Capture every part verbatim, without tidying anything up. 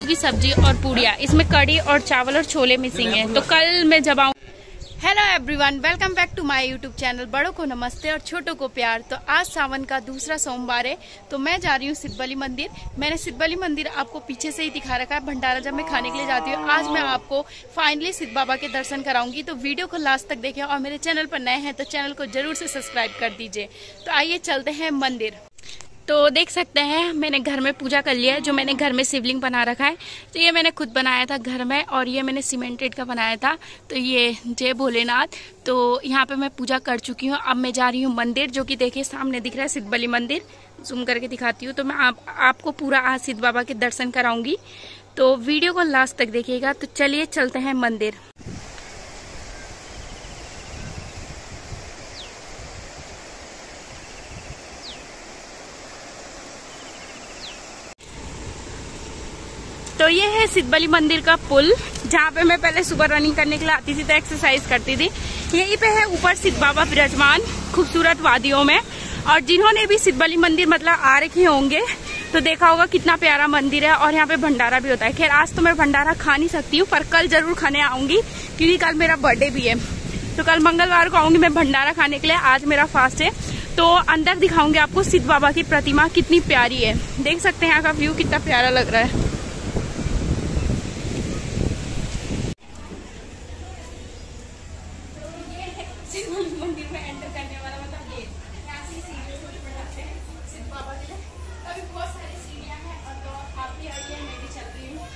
की सब्जी और पूड़िया, इसमें कड़ी और चावल और छोले मिसिंग है। तो कल मैं जब आऊँ। Hello everyone, welcome back to my YouTube channel. बड़ों को नमस्ते और छोटों को प्यार। तो आज सावन का दूसरा सोमवार है, तो मैं जा रही हूँ सिद्धबली मंदिर। मैंने सिद्धबली मंदिर आपको पीछे से ही दिखा रखा है, भंडारा जब मैं खाने के लिए जाती हूँ। आज मैं आपको फाइनली सिद्ध बाबा के दर्शन कराऊंगी, तो वीडियो को लास्ट तक देखें और मेरे चैनल पर नए हैं तो चैनल को जरूर से सब्सक्राइब कर दीजिए। तो आइए चलते हैं मंदिर। तो देख सकते हैं मैंने घर में पूजा कर लिया है। जो मैंने घर में शिवलिंग बना रखा है, तो ये मैंने खुद बनाया था घर में, और ये मैंने सीमेंटेड का बनाया था। तो ये जय भोलेनाथ। तो यहाँ पे मैं पूजा कर चुकी हूँ। अब मैं जा रही हूँ मंदिर, जो कि देखिए सामने दिख रहा है सिद्धबली मंदिर। जूम करके दिखाती हूँ। तो मैं आप, आपको पूरा आज सिद्ध बाबा के दर्शन कराऊंगी, तो वीडियो को लास्ट तक देखिएगा। तो चलिए चलते हैं मंदिर। तो ये है सिद्धबली मंदिर का पुल, जहाँ पे मैं पहले सुबह रनिंग करने के लिए आती थी, तो एक्सरसाइज करती थी। यहीं पे है ऊपर सिद्ध बाबा विराजमान खूबसूरत वादियों में। और जिन्होंने भी सिद्धबली मंदिर मतलब आ रखे होंगे तो देखा होगा कितना प्यारा मंदिर है, और यहाँ पे भंडारा भी होता है। खैर आज तो मैं भंडारा खा नहीं सकती हूँ, पर कल जरूर खाने आऊंगी, क्योंकि कल मेरा बर्थडे भी है। तो कल मंगलवार को आऊंगी मैं भंडारा खाने के लिए। आज मेरा फास्ट है। तो अंदर दिखाऊंगी आपको सिद्ध बाबा की प्रतिमा कितनी प्यारी है। देख सकते हैं यहाँ का व्यू कितना प्यारा लग रहा है। मंदिर में एंटर करने वाला मतलब ये यहाँ से सीढ़ियों से ऊपर जाते हैं सिद्ध बाबा के लिए। अभी बहुत सारी सीढ़ियाँ हैं, और तो आप भी आइए, मैं भी चल रही हूँ।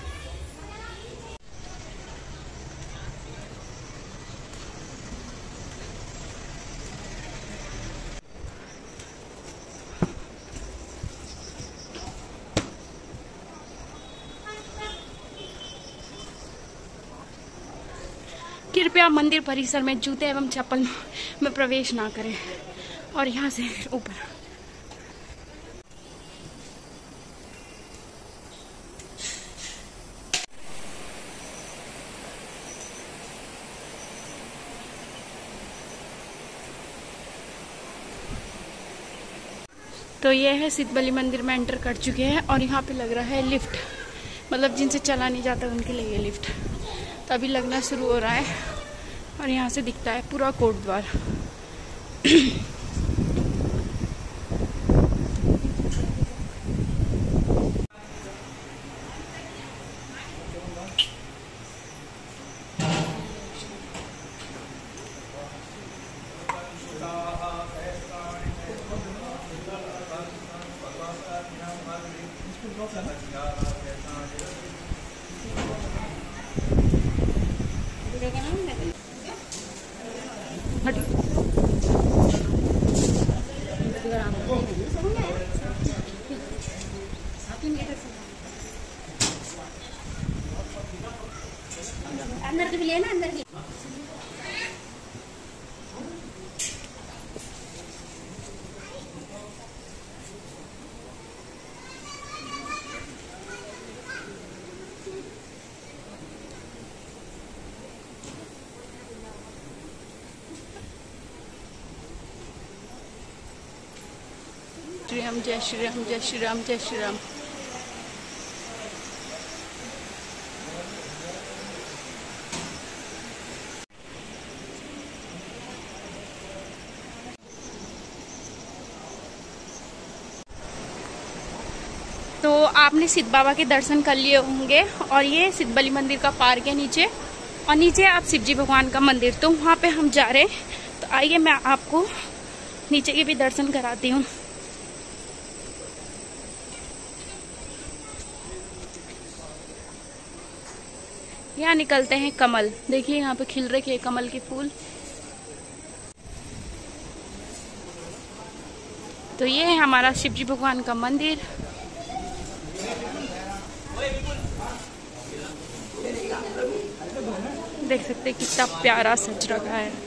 कृपया मंदिर परिसर में जूते एवं चप्पल में प्रवेश ना करें। और यहाँ से ऊपर तो ये है सिद्धबली मंदिर में एंटर कर चुके हैं, और यहाँ पे लग रहा है लिफ्ट, मतलब जिनसे चला नहीं जाता उनके लिए ये लिफ्ट। तो अभी लगना शुरू हो रहा है, और यहाँ से दिखता है पूरा कोट द्वार। अंदर की भी लेना, अंदर की। श्री राम, जय श्री राम, जय श्री राम, जय श्री राम। तो आपने सिद्ध बाबा के दर्शन कर लिए होंगे, और ये सिद्धबली मंदिर का पार्क है नीचे, और नीचे आप शिव जी भगवान का मंदिर। तो वहाँ पे हम जा रहे हैं। तो आइए मैं आपको नीचे के भी दर्शन कराती हूँ। यहाँ निकलते हैं कमल, देखिए यहाँ पे खिल रखे हैं कमल के फूल। तो ये है हमारा शिव जी भगवान का मंदिर। देख सकते हैं कितना प्यारा सज रखा है।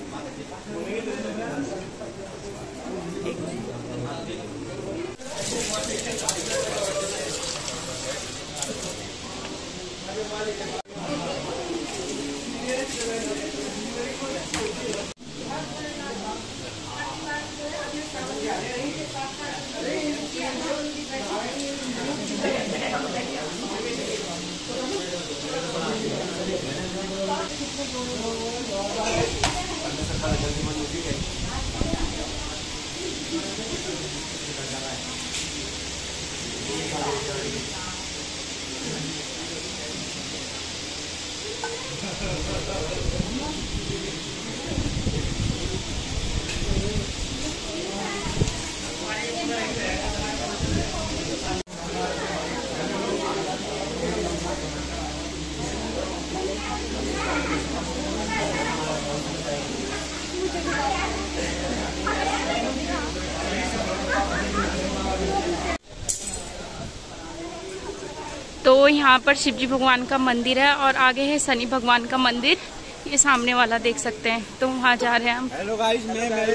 यहाँ पर शिव जी भगवान का मंदिर है और आगे है शनि भगवान का मंदिर, ये सामने वाला देख सकते हैं। तो वहाँ जा रहे हैं हम। हेलो गाइस, मैं मेरे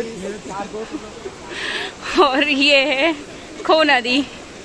और ये है खो नदी।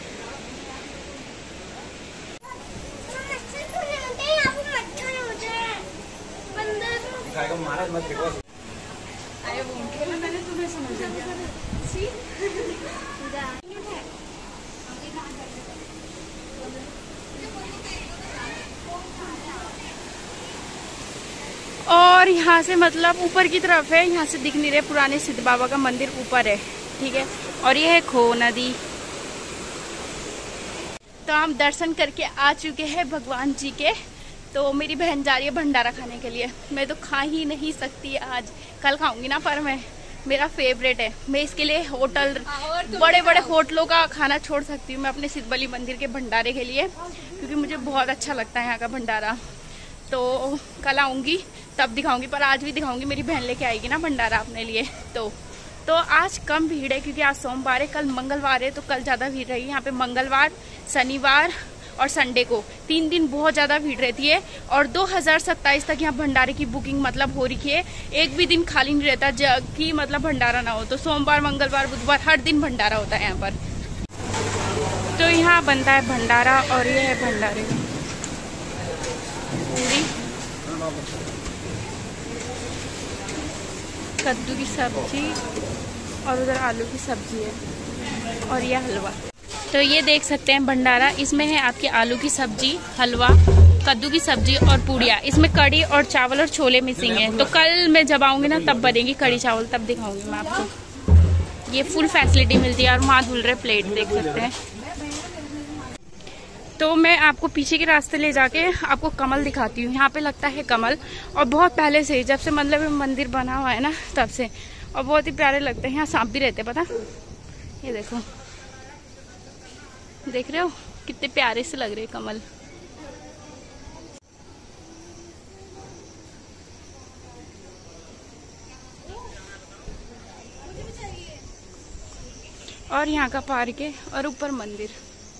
और यहाँ से मतलब ऊपर की तरफ है, यहाँ से दिख नहीं रहे, पुराने सिद्ध बाबा का मंदिर ऊपर है, ठीक है। और ये है खो नदी। तो हम दर्शन करके आ चुके हैं भगवान जी के। तो मेरी बहन जा रही है भंडारा खाने के लिए। मैं तो खा ही नहीं सकती आज, कल खाऊंगी ना, पर मैं मेरा फेवरेट है। मैं इसके लिए होटल, बड़े बड़े होटलों का खाना छोड़ सकती हूँ मैं अपने सिद्धबली मंदिर के भंडारे के लिए, क्योंकि मुझे बहुत अच्छा लगता है यहाँ का भंडारा। तो कल आऊँगी तब दिखाऊंगी, पर आज भी दिखाऊंगी। मेरी बहन लेके आएगी ना भंडारा अपने लिए। तो तो आज कम भीड़ है क्योंकि आज सोमवार है, कल मंगलवार है, तो कल ज़्यादा भीड़ रहेगी यहाँ पे। मंगलवार, शनिवार और संडे को तीन दिन बहुत ज़्यादा भीड़ रहती है। और दो हज़ार सत्ताईस तक यहाँ भंडारे की बुकिंग मतलब हो रही है। एक भी दिन खाली नहीं रहता कि मतलब भंडारा ना हो। तो सोमवार, मंगलवार, बुधवार हर दिन भंडारा होता है यहाँ पर। तो यहाँ बनता है भंडारा और ये है भंडारे का पूरी, कद्दू की सब्जी और उधर आलू की सब्जी है और यह हलवा। तो ये देख सकते हैं भंडारा, इसमें है आपकी आलू की सब्जी, हलवा, कद्दू की सब्जी और पूड़िया। इसमें कड़ी और चावल और छोले मिसिंग है। तो कल मैं जब आऊंगी ना तब बनेगी कड़ी चावल, तब दिखाऊंगी मैं आपको। ये फुल फैसिलिटी मिलती है। और वहाँ धुल रहे प्लेट देख सकते हैं। तो मैं आपको पीछे के रास्ते ले जाके आपको कमल दिखाती हूँ। यहाँ पे लगता है कमल, और बहुत पहले से, जब से मतलब मंदिर बना हुआ है ना तब से, और बहुत ही प्यारे लगते हैं। यहाँ सांप भी रहते हैं, पता, ये देखो, देख रहे हो कितने प्यारे से लग रहे हैं कमल। और यहाँ का पार्क है और ऊपर मंदिर।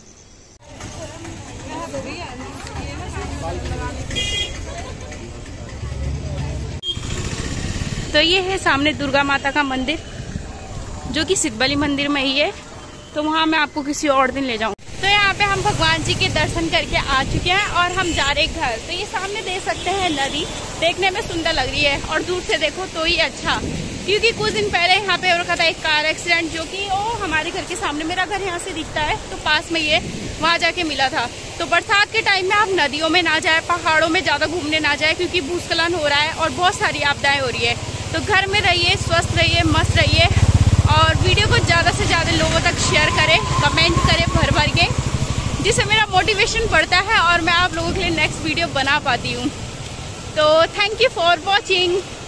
तो ये है सामने दुर्गा माता का मंदिर, जो कि सिद्धबली मंदिर में ही है। तो वहाँ मैं आपको किसी और दिन ले जाऊँ। तो यहाँ पे हम भगवान जी के दर्शन करके आ चुके हैं और हम जा रहे घर। तो ये सामने देख सकते हैं नदी, देखने में सुंदर लग रही है और दूर से देखो तो ही अच्छा, क्योंकि कुछ दिन पहले यहाँ पे हो रखा था एक कार एक्सीडेंट, जो कि वो हमारे घर के सामने, मेरा घर यहाँ से दिखता है तो पास में ये, वहाँ जाके मिला था। तो बरसात के टाइम में आप नदियों में ना जाए, पहाड़ों में ज्यादा घूमने ना जाए, क्योंकि भूस्खलन हो रहा है और बहुत सारी आपदाएं हो रही है। तो घर में रहिए, स्वस्थ रहिए, मस्त रहिए, और वीडियो को ज़्यादा से ज़्यादा लोगों तक शेयर करें, कमेंट करें भर भर के, जिससे मेरा मोटिवेशन बढ़ता है और मैं आप लोगों के लिए नेक्स्ट वीडियो बना पाती हूँ। तो थैंक यू फॉर वॉचिंग।